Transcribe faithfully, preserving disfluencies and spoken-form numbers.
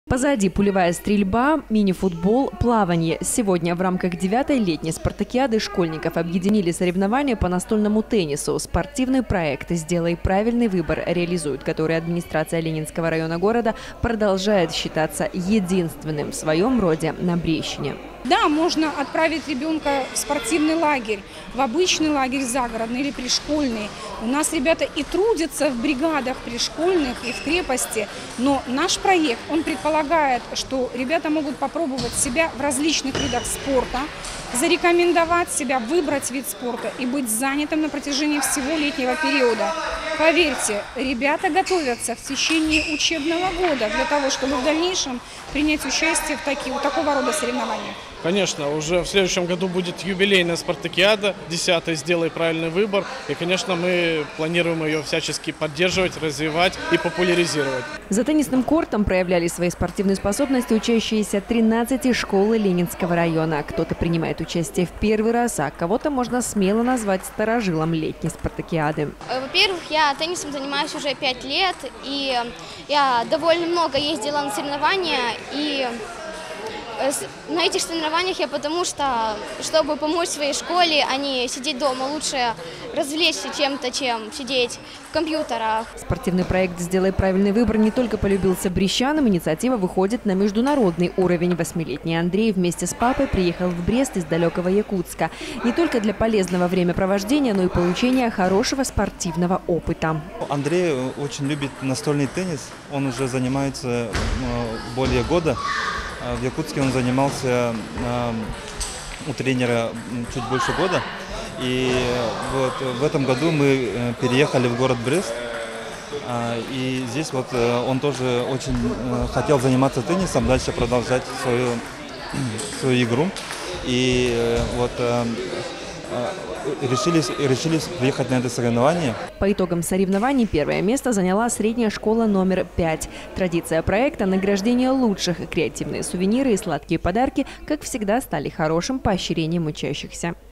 Позади пулевая стрельба, мини-футбол, плавание. Сегодня в рамках девятой летней спартакиады школьников объединили соревнования по настольному теннису. Спортивный проект «Сделай правильный выбор», реализует который администрация Ленинского района города, продолжает считаться единственным в своем роде на Брещине. Да, можно отправить ребенка в спортивный лагерь, в обычный лагерь загородный или пришкольный. У нас ребята и трудятся в бригадах пришкольных и в крепости, но наш проект, он предполагает, что ребята могут попробовать себя в различных видах спорта, зарекомендовать себя, выбрать вид спорта и быть занятым на протяжении всего летнего периода. Поверьте, ребята готовятся в течение учебного года для того, чтобы в дальнейшем принять участие в таких, в такого рода соревнованиях. Конечно, уже в следующем году будет юбилейная спартакиада, десятая «Сделай правильный выбор». И, конечно, мы планируем ее всячески поддерживать, развивать и популяризировать. За теннисным кортом проявляли свои спортивные способности учащиеся тринадцати школы Ленинского района. Кто-то принимает участие в первый раз, а кого-то можно смело назвать старожилом летней спартакиады. Во-первых, я теннисом занимаюсь уже пять лет, и я довольно много ездила на соревнования, и на этих соревнованиях я потому что, чтобы помочь своей школе, а не сидеть дома, лучше развлечься чем-то, чем сидеть в компьютерах. Спортивный проект «Сделай правильный выбор» не только полюбился брещанам, инициатива выходит на международный уровень. Восьмилетний Андрей вместе с папой приехал в Брест из далекого Якутска. Не только для полезного времяпровождения, но и получения хорошего спортивного опыта. Андрей очень любит настольный теннис, он уже занимается более года. В Якутске он занимался э, у тренера чуть больше года. И вот в этом году мы переехали в город Брест. Э, и здесь вот он тоже очень э, хотел заниматься теннисом, дальше продолжать свою, свою игру. И э, вот э, Решили, решили приехать на это соревнование. По итогам соревнований первое место заняла средняя школа номер пять. Традиция проекта – награждение лучших. Креативные сувениры и сладкие подарки, как всегда, стали хорошим поощрением учащихся.